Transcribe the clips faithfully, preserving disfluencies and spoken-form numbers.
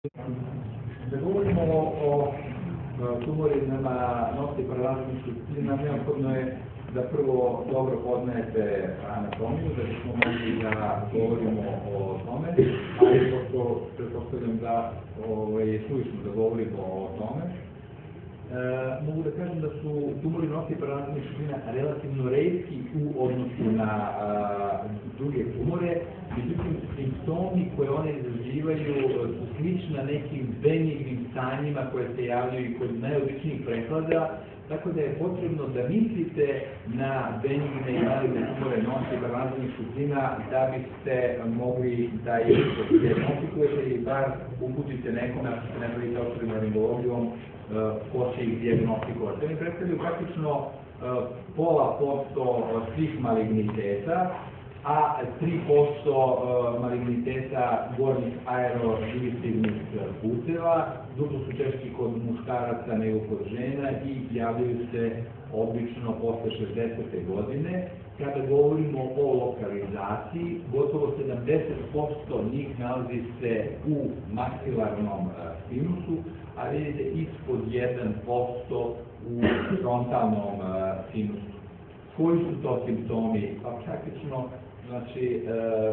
Da govorimo o tumorima nosnih paralelnih šupljina, neophodno je da prvo dobro poznajete anatomiju, da bismo mogli da govorimo o tome, ali pošto pretpostavljam da je suvišno da govorimo o tome, mogu da kažem da su tumori nosnih paralelnih šupljina relativno retki u odnosu na druge tumore, međutim, simptomi koje one izazivaju su slična nekim benignim stanjima koje se javljaju kod najobičnijih prehlada, tako da je potrebno da mislite na benigne i maligne tumore nosnih paralelnih šupljina da biste mogli da ih dijagnostikujete i bar uputite nekome, ako ste ne bavite otorinoringologijom, ko će ih dijagnostikovati. Oni predstavljaju praktično pola posto svih maligniteta, a tri posto maligniteta gornjih aerodigestivnih puteva, duplo su češći kod muškaraca nego kod žena i javljaju se obično posle šezdesete godine. Kada govorimo o lokalizaciji, gotovo sedamdeset posto njih nalazi se u maksilarnom sinusu, a vidite ispod jedan posto u frontalnom sinusu. Koji su to simptomi? Pa praktično, znači,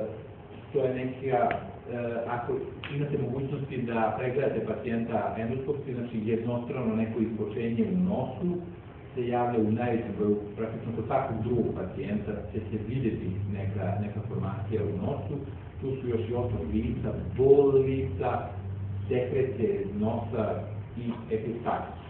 to je neka, ako imate mogućnosti da pregledate pacijenta endoskopski, znači jednostrano neko ispočenje u nosu, se javlja u najvećem broju, praktično kod svakog drugog pacijenta će se vidjeti neka, neka formacija u nosu. Tu su još i otvor lica, bol lica, sekrecije nosa i epistaksija.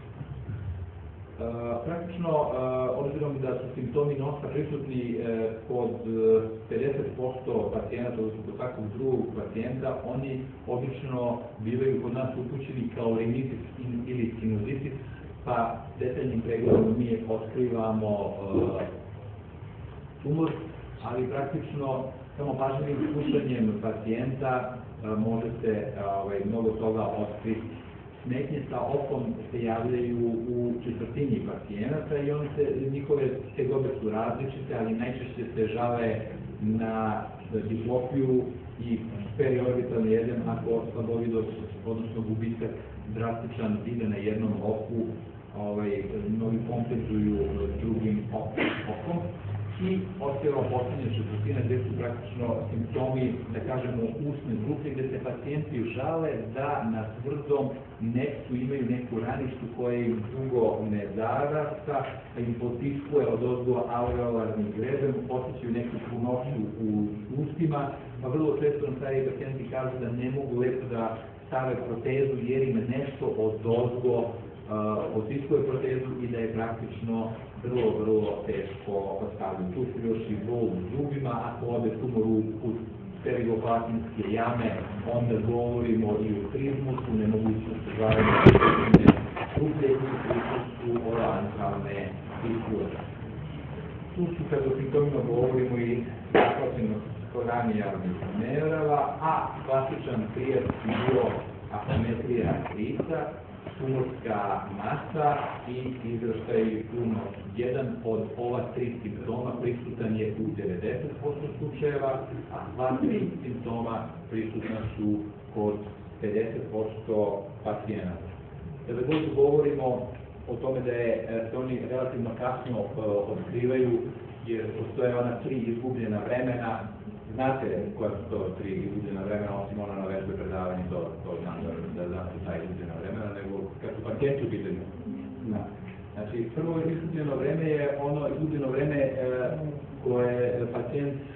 Uh, praktično, uh, obzirom da su simptomi nosa prisutni uh, kod pedeset posto pacijenata, odnosno kod svakog drugog pacijenta, oni obično bivaju kod nas upućeni kao rinitis ili sinusitis, pa detaljnim pregledom mi otkrivamo uh, tumor, ali praktično samo pažljivim slušanjem pacijenta uh, možete uh, ovaj, mnogo toga otkriti. Smetnje sa okom se javljaju u četvrtini pacijenata i one se, njihove tegobe su različite, ali najčešće se žale na diplopiju i periorbitalni edem ako slabovidost, odnosno gubitak drastičan ide na jednom oku, ovaj, mnogi kompenzuju drugim okom. I ostalo posljednje četvrtine gde su praktično simptomi, da kažemo, usne grupe, gde se pacijenti žale da na tvrdom nektu imaju neku raništu koja im dugo ne zarasta, a im potiskuje od ozgo alveolarni greben, osjećaju neku punoću u ustima, pa vrlo često nam stariji pacijenti kažu da ne mogu lepo da stave protezu jer im nešto od ozgo potiskuje protezu i da je praktično vrlo, vrlo teško staviti. Tu su još i bol u zubima, ako ode tumor u pterigoplatinske jame, onda govorimo i o trizmusu, nemogućnosti stvaranja rublje i prisutstvu oranžalne disfuzije. Tu su, kada o simptomima govorimo, i zaklačenost koranijalnih nerava, a klasičan prijav bi bio apometrija lica, tumorska masa i izraštaj u nosu. Jedan od ova tri simptoma prisutan je u devedeset posto slučajeva, a sva tri simptoma prisutna su kod pedeset posto pacijenata. Kada god govorimo o tome da je, se oni relativno kasno otkrivaju, jer postoje ona tri izgubljena vremena, znate koja su to tri izgubljena vremena, osim ona na vežbe predavanje, to, to znam da, da znate ta izgubljena vremena, nego kad su pacijenti u pitanju. Znači, prvo izgubljeno vreme je ono izgubljeno vreme e, koje pacijent e,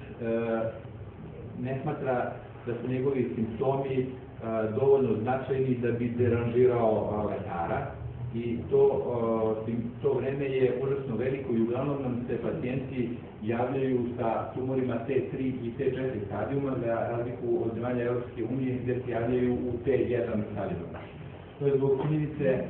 ne smatra da su njegovi simptomi e, dovoljno značajni da bi deranžirao lekara. I to, to vreme je užasno veliko i uglavnom nam se pacijenti javljaju sa tumorima T tri i T četiri stadijuma, za razliku od zemalja Evropske unije gde se javljaju u T jedan stadijuma. To je zbog činjenice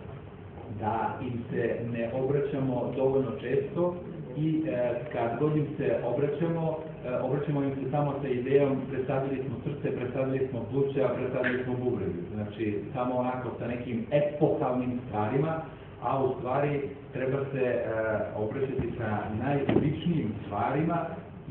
da im se ne obraćamo dovoljno često i kad god im se obraćamo, obraćamo im se samo sa idejom predstavili smo srce, predstavili smo pluća, predstavili smo bubregu. Znači, samo onako sa nekim epohalnim stvarima, a u stvari treba se obraćati sa najobičnijim stvarima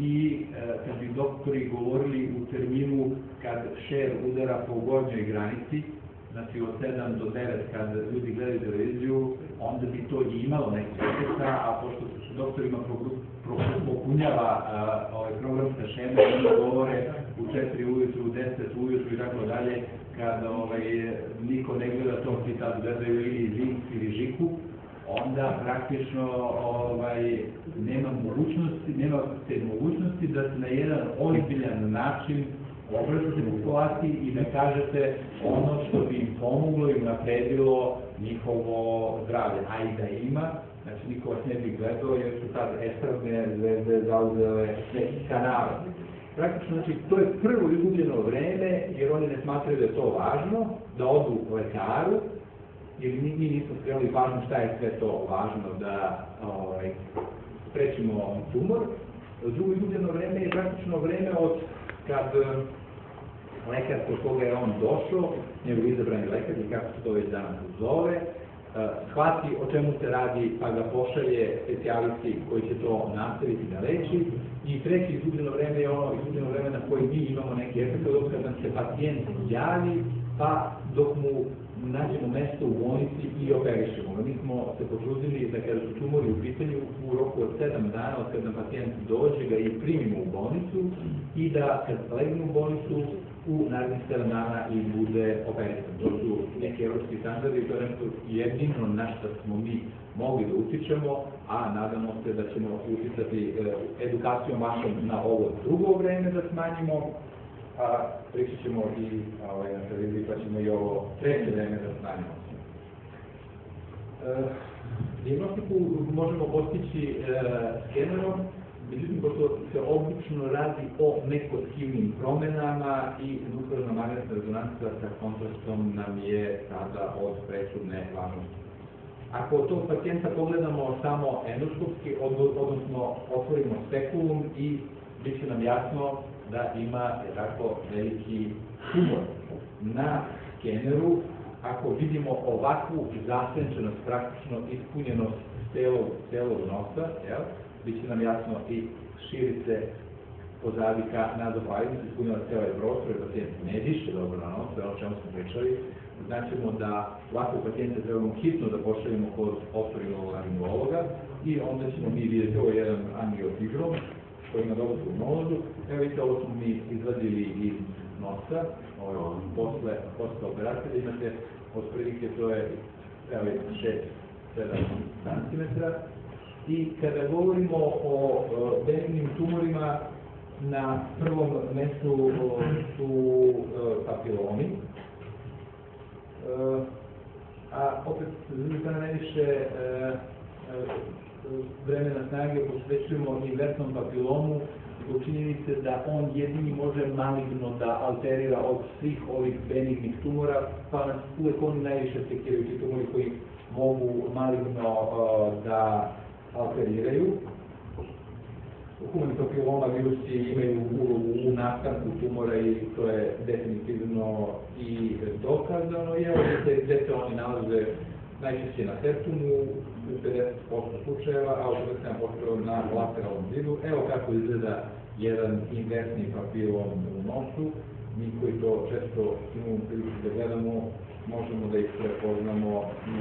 i kad bi doktori govorili u terminu kad šer udara po gornjoj granici, znači od sedam do devet kad ljudi gledaju televiziju, onda bi to i imalo neki efekta, a pošto su doktorima popunjava ovaj programska šema, oni govore u četiri ujutru, u deset ujutru i tako dalje, kada niko ne gleda to, ti tad gledaju ili Zinc ili Žiku, onda praktično nema mogućnosti, nema se mogućnosti da se na jedan ozbiljan način obratite populaciji i da kažete ono što bi im pomoglo i napredilo njihovo zdravlje. A i da ima, znači niko vas ne bi gledao jer su tad estradne zvezde zauzele neki kanal. Praktično, znači, to je prvo izgubljeno vreme jer oni ne smatraju da je to važno, da odu u lekaru, jer mi nismo skrenuli važno šta je sve to važno da sprečimo tumor. Drugo izgubljeno vreme je praktično vreme od kad lekar kod koga je on došao, njegov izabrani lekar, i kako se to već danas zove, shvati o čemu se radi, pa ga pošalje specijalisti koji će to nastaviti da leči. I treće izgubljeno vreme je ono izgubljeno vreme na koje mi imamo neki efekt, dok kad nam se pacijent javi, pa dok mu nađemo mesto u bolnici i operišemo. Mi smo se potrudili da kada su tumori u pitanju u roku od sedam dana od kada nam pacijent dođe ga i primimo u bolnicu i da kad legne u bolnicu u narednih sedam dana i bude operisan. To su neki evropski standardi i to je nešto jedino na što smo mi mogli da utičemo, a nadamo se da ćemo uticati edukacijom vašom na ovo drugo vreme da smanjimo, a pričat ćemo i na televiziji pa ćemo i ovo treće vreme da smanjimo. Dijagnostiku možemo postići skenerom, međutim, pošto se obično radi o nekotkivnim promenama i nuklearna magnetna rezonanca sa kontrastom nam je sada od presudne važnosti. Ako tog pacijenta pogledamo samo endoskopski, odnosno otvorimo spekulum i bit će nam jasno da ima tako veliki tumor. Na skeneru, ako vidimo ovakvu zasenčenost, praktično ispunjenost celog nosa, bit će nam jasno i širice pozadi ka nazofagnost, ispunjava ceo je prostor, jer pacijent ne diše dobro na nos, to je o čemu smo pričali. Značimo da ovakvog pacijenta trebamo hitno da pošaljemo kod otorinolaringologa i onda ćemo mi vidjeti ovo jedan angiotigrom koji ima dobro prognozu. Evo vidite, ovo smo mi izvadili iz nosa, posle operacije, imate od prilike to je šest do sedam centimetara. I kada govorimo o benignim tumorima, na prvom mestu su papilomi, a opet s druge strane najviše vremena snage posvećujemo inverznom papilomu zbog činjenice da on jedini može maligno da alterira od svih ovih benignih tumora, pa nas uvek oni najviše sekiraju ti tumori koji mogu maligno da alteriraju. Humani papiloma virusi imaju ulogu u nastanku tumora i to je definitivno i dokazano. I evo gde se oni nalaze najčešće na septumu u pedeset posto slučajeva, a u šezdeset sedam posto na lateralnom zidu. Evo kako izgleda jedan inversni papilom u nosu. Mi koji to često imamo priliku da gledamo, možemo da ih prepoznamo i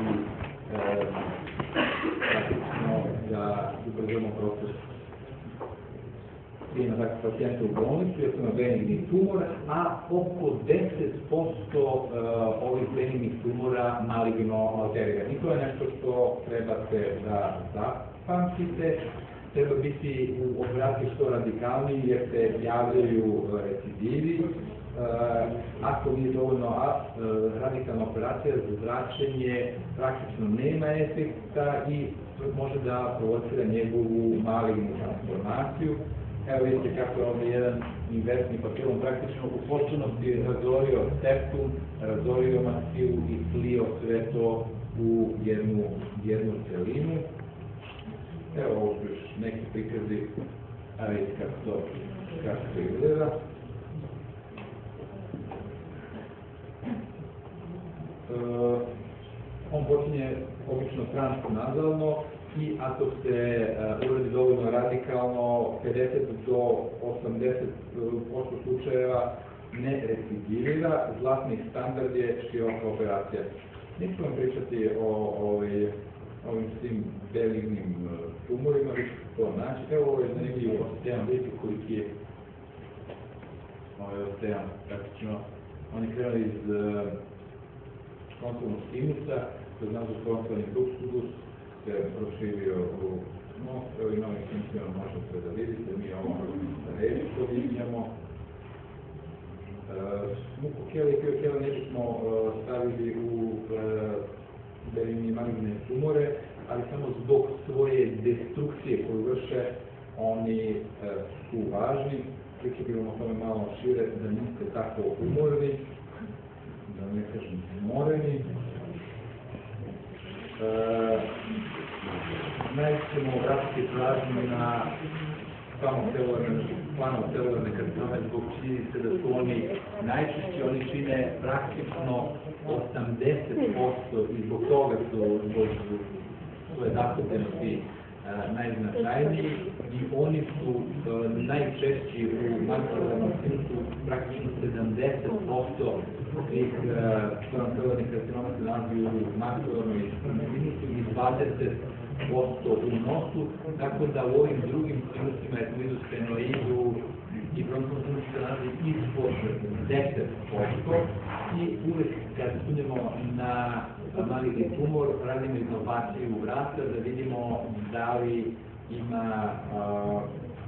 praktično da ubrzamo proces prijema takvih pacijenta u bolnicu, jer su na benigni tumor, a oko deset posto ovih benignih tumora maligno alterira. I to je nešto što trebate da zapamtite. Treba biti u operaciji što radikalniji jer se javljaju recidivi. Ako nije dovoljno radikalna operacija za zračenje, praktično nema efekta i može da provocira njegovu malignu transformaciju. Evo vidite kako je ovdje jedan inversni papilom praktično u potpunosti razorio septum, razorio maksilu i slio sve to u jednu celinu. Evo ovo su još neki prikazi, a vidite kako to izgleda. On počinje obično transkonazalno i ako se uh, uradi dovoljno radikalno, pedeset do osamdeset posto slučajeva ne recidivira. Zlatni standard je široka operacija. Neću vam pričati o, o ovim svim benignim tumorima, vi ćete to naći. Evo ovo je zanimljivo ostejan, vidite koliki je ovo je ostejan, praktično. On je krenuli iz konsolnog sinusa, to je nazva konsolni fluxus, se proširio u nos, evo i novim simptomima možete da vidite, mi ovo redko vidimo. Mukokele i piokele ne bismo stavili u benigni maligne tumore, ali samo zbog svoje destrukcije koju vrše, oni su važni. Pričat ću vam o tome malo šire, da niste tako umorni, da ne kažem umoreni. Najviše ćemo obratiti pažnju na planocelularne karcinome zbog činjenice da su oni najčešće, oni čine praktično osamdeset posto i zbog toga su zbog svoje zastupljenosti najznačajniji i oni su najčešći u makrocelularnom sinusu, praktično sedamdeset posto svih planocelularnih karcinoma se nalazi u makrocelularnom sinusu i dvadeset posto u nosu, tako da u ovim drugim sinusima, etmoidu, sfenoidu i bronhosnom sinusu se nalazi ispod deset posto i uvek kad sumnjamo na maligni tumor, radimo iznopaciju vrata da vidimo da li ima uh,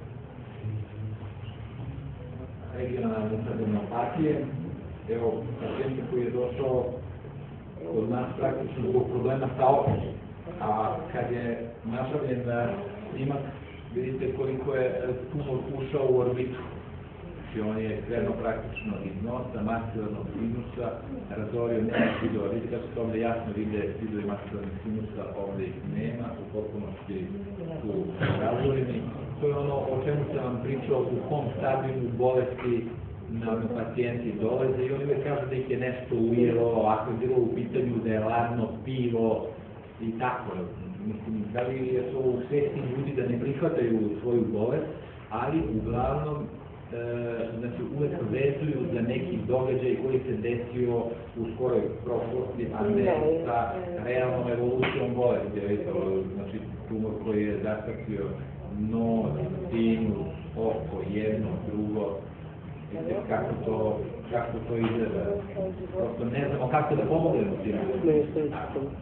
regionalne adenopatije. Evo, pacijent koji je došao kod nas praktično zbog problema sa okom, a kad je napravljen snimak, vidite koliko je tumor ušao u orbitu. Znači on je krenuo praktično iz nosa, maksilarnog sinusa, razorio nema vidova. Vidite kako se ovdje jasno vide vidovi maksilarnog sinusa, ovdje ih nema, u potpunosti su razoreni. To je ono o čemu sam vam pričao, u kom stadijumu bolesti nam pacijenti dolaze i oni uvijek kažu da ih je nešto ujelo, ako je bilo u pitanju da je ladno pivo i tako. Mislim, da li je to u svesti ljudi da ne prihvataju svoju bolest, ali uglavnom znači uvek vezuju za neki događaj koji se desio u skoroj prošlosti, a ne sa realnom evolucijom bolesti. Znači tumor koji je zasakrio nos, sinus, oko, jedno, drugo, kako to, kako to izgleda. Prosto ne znamo kako da pomognemo tim ljudima.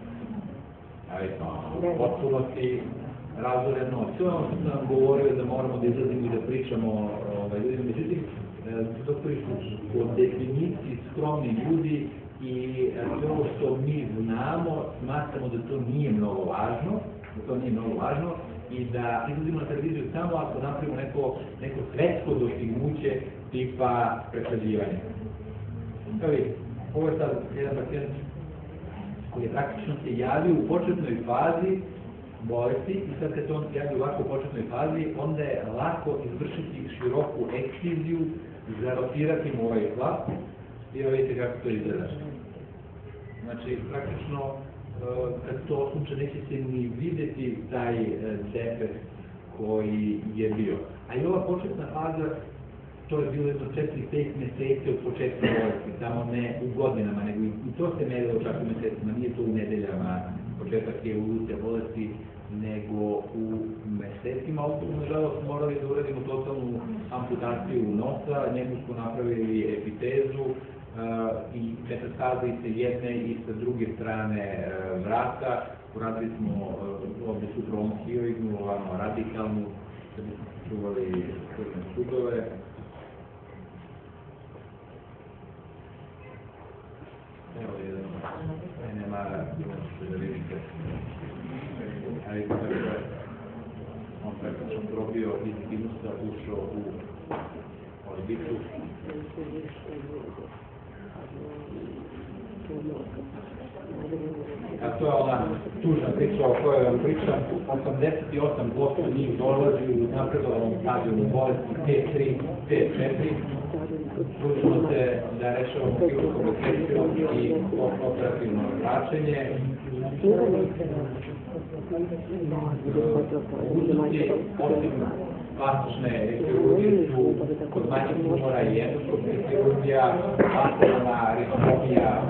Potpuno si razoren noć. To je ono što sam govorio da moramo da izlazimo i da pričamo ljudima. Međutim, doktori su po definiciji skromni ljudi i sve ovo što mi znamo, smatramo da to nije mnogo važno, da to nije mnogo važno i da izlazimo na televiziju samo ako napravimo neko, neko svetsko dostignuće tipa presađivanja. Evo vidite, ovo je sad jedan pacijent koji je praktično se javio u početnoj fazi bolesti i sad kad se on javi ovako u početnoj fazi, onda je lako izvršiti široku ekciziju, zarotirati mu ovaj hlap i vidite kako to izgleda. Znači, praktično, kad to osluče, neće se ni videti taj defekt koji je bio. A i ova početna faza, to je bilo jedno četiri pet meseci od početka bolesti, samo ne u godinama, nego i to se merilo čak u mesecima, nije to u nedeljama, početak je evolucija bolesti, nego u mesecima. Ovdje smo, nažalost, morali da uradimo totalnu amputaciju nosa, njemu smo napravili epitezu i metastaze i sa jedne i sa druge strane vrata. Uradili smo ovdje su bronhioidnu, ovamo radikalnu, da bismo čuvali krvne sudove. Evo jedan, ne mara, možete da vidite. A vidite kako je, on praktično probio iz sinusa, ušao u orbitu. A to je ona tužna priča o kojoj vam pričam. osamdeset i osam posto njih dolazi u napredovalnom stadijumu bolesti T tri, T četiri. Trudimo se da rešavamo kirurškom resekcijom i operativno zračenje. Uzroci osim plastične hirurgije su kod manjih tumora i endoskopska hirurgija, lateralna ristomija,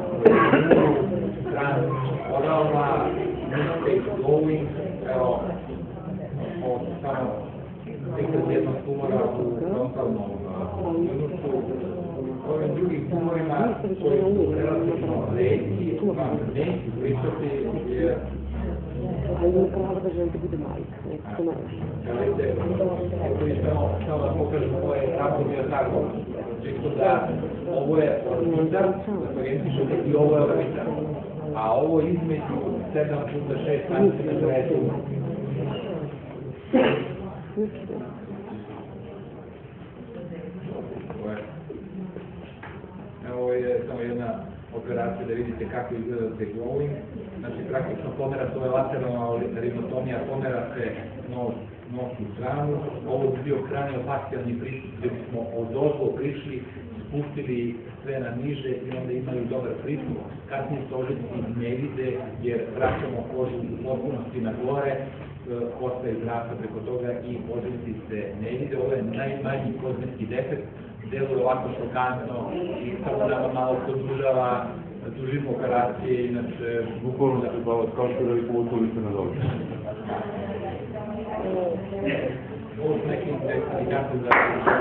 transoralna, mid-stage glowing, evo, ovo su samo prikaz jednog tumora u frontalnom minusu. Ovim drugim tumorima koji su relativno retki, vam neću pričati jer ali nije pravo da želite bude majka, nekako ne. Gledajte, samo da pokažem ovo je tako bio tako, čisto da ovo je orbitar, da parijentišete i ovo je orbitar, a ovo između sedam puta šest centimetara je tumor. Ovo je samo jedna operacija da vidite kako izgleda te glowing. Znači, praktično pomera se, ovo je lateralna rinotomija, pomera se nos, nos u stranu. Ovo bi bio kraniofacijalni pristup gdje bismo od ozgo prišli, spustili sve na niže i onda imali dobar pristup. Kasnije se ožiljci ne vide jer vraćamo kožu u potpunosti na gore, kosta izrasta preko toga i ožiljci se ne vide. Ovo je najmanji kozmetski defekt, deluje ovako šokantno i samo nama malo produžava dužinu operacije, inače... Bukvalno se bavati kao što da vi povutili se na dobro. Ovo su neki indikatori za